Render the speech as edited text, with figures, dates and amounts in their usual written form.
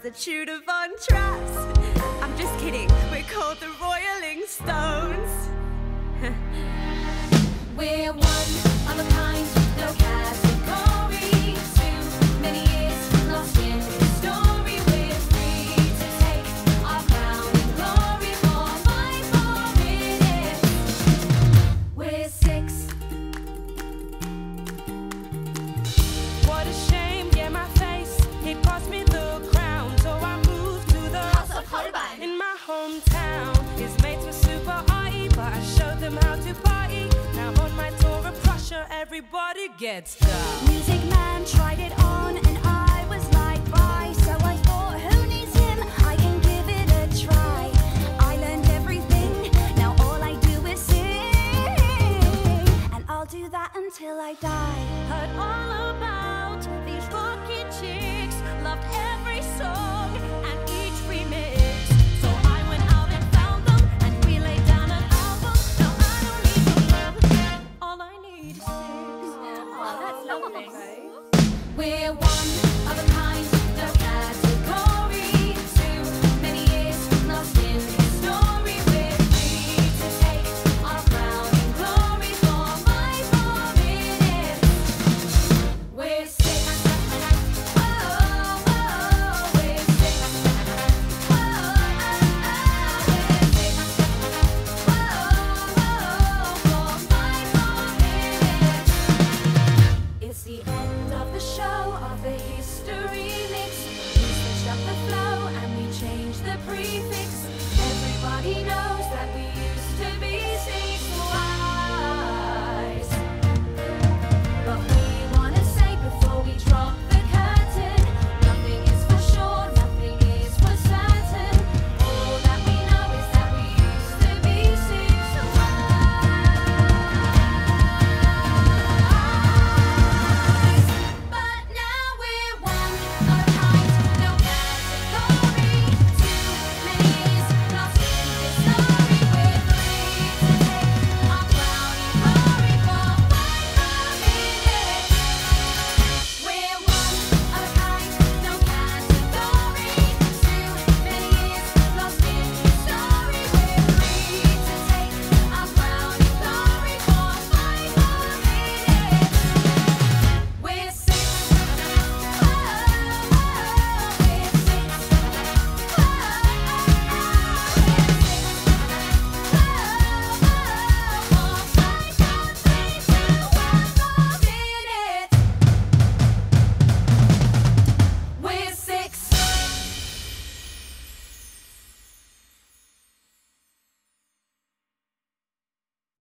attitude of on traps. I'm just kidding, we're called the Royaling Stones. We're one of a kind, no category. Too many years lost in history. We're free to take our crown and glory for 5 more minutes. We're 6. What a shame, yeah, my face, it cost me the crown. So I moved to the House of Holbein. in my hometown. His mates were super arty, but I showed them how to party. Now on my tour of Prussia, everybody gets down. Music Man tried it on and I was like, bye. So I thought, who needs him? I can give it a try. I learned everything, now all I do is sing. And I'll do that until I die. Heard all about these rocket chicks, loved everything.